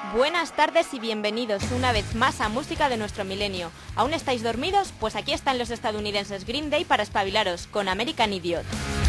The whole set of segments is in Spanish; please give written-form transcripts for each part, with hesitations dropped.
Buenas tardes y bienvenidos una vez más a Música de nuestro milenio. ¿Aún estáis dormidos? Pues aquí están los estadounidenses Green Day para espabilaros con American Idiot.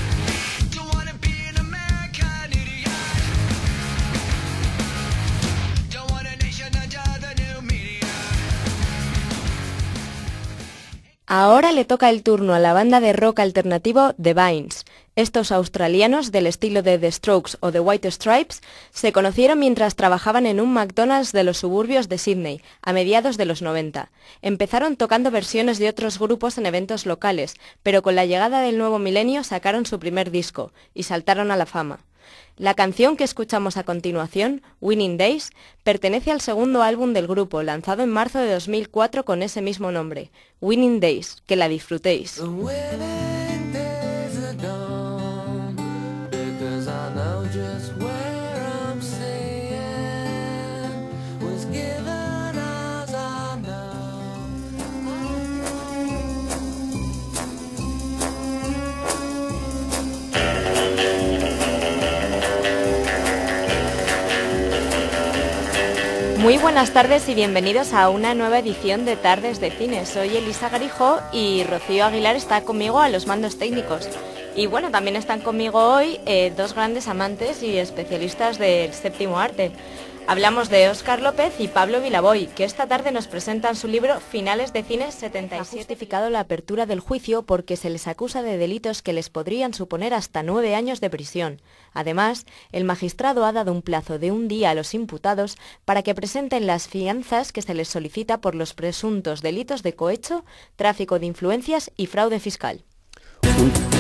Ahora le toca el turno a la banda de rock alternativo The Vines. Estos australianos, del estilo de The Strokes o The White Stripes, se conocieron mientras trabajaban en un McDonald's de los suburbios de Sydney, a mediados de los 90. Empezaron tocando versiones de otros grupos en eventos locales, pero con la llegada del nuevo milenio sacaron su primer disco y saltaron a la fama. La canción que escuchamos a continuación, Winning Days, pertenece al segundo álbum del grupo, lanzado en marzo de 2004 con ese mismo nombre, Winning Days. Que la disfrutéis. Muy buenas tardes y bienvenidos a una nueva edición de Tardes de Cine. Soy Elisa Garijo y Rocío Aguilar está conmigo a los mandos técnicos. Y bueno, también están conmigo hoy dos grandes amantes y especialistas del séptimo arte. Hablamos de Óscar López y Pablo Vilaboy, que esta tarde nos presentan su libro Finales de Cine 77. Ha justificado la apertura del juicio porque se les acusa de delitos que les podrían suponer hasta 9 años de prisión. Además, el magistrado ha dado un plazo de un día a los imputados para que presenten las fianzas que se les solicita por los presuntos delitos de cohecho, tráfico de influencias y fraude fiscal.